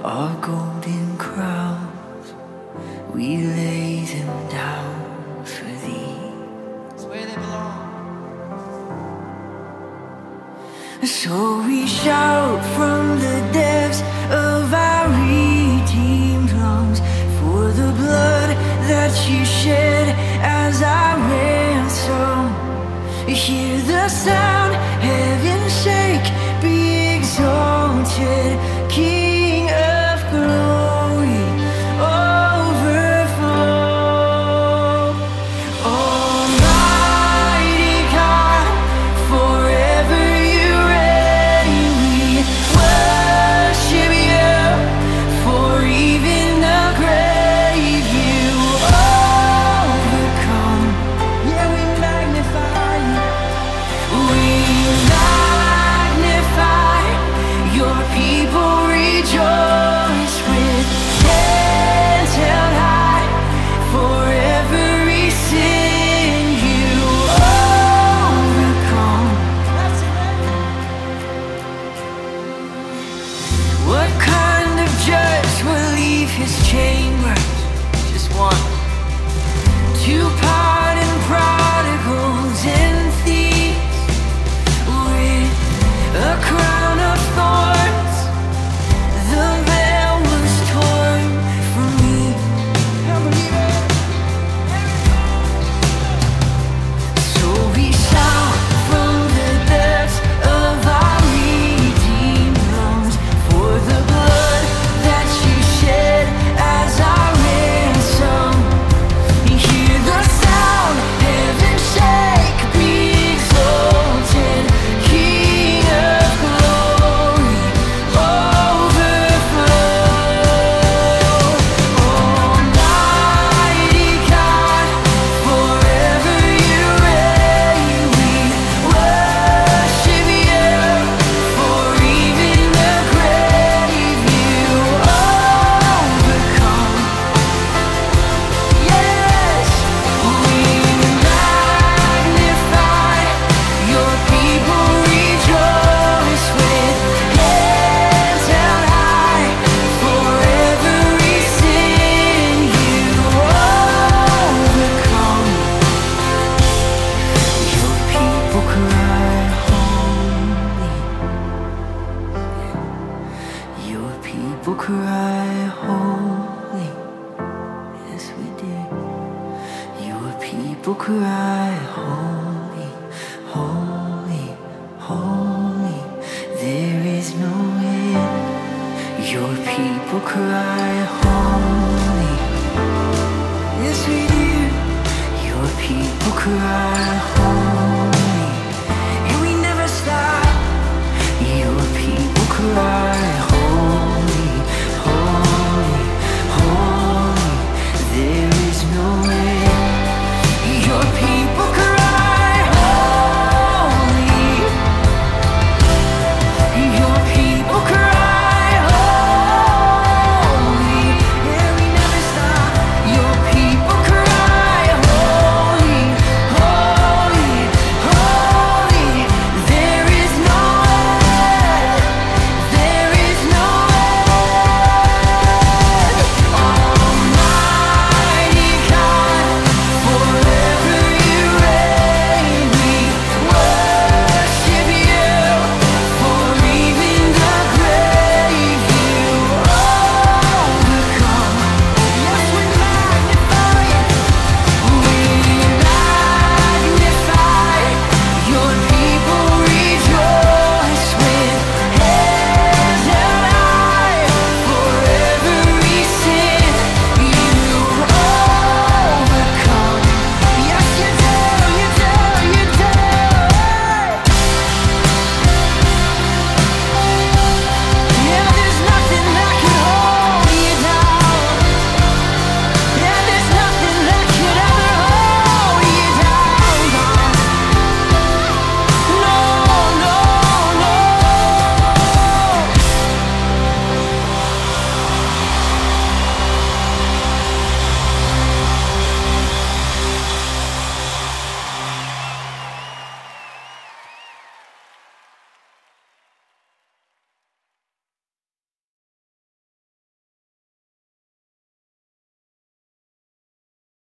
our golden crowns, we lay them down for thee. It's where they belong. So we shout from the depths of our redeemed lungs for the blood that you shed as our ransom. Hear the sound, heaven shake, be exalted, King of glory, overflow. Almighty God, forever you reign. We worship you, for even the grave you overcome. Yeah, we magnify you. We magnify your people, rejoice with hands held high. Forever we sing you overcome. What kind of judge will leave his chambers? Just one. To pardon prodigals and thieves with a crown of thorns. The veil was torn from me. So we shout from the depths of our redeemed lungs for the blood that you shed as our ransom. Hear the sound, heaven shake, be exalted, King of glory, overflow. Almighty God, forever you reign. We worship you, for even the grave you overcome. Yes, we magnify your people, rejoice with hands held high. Forever we sing you overcome. Your people cry holy. Your people cry holy. Yes, we did. Your people cry holy, holy, holy. There is no end. Your people cry holy. Yes, we do. Your people cry holy.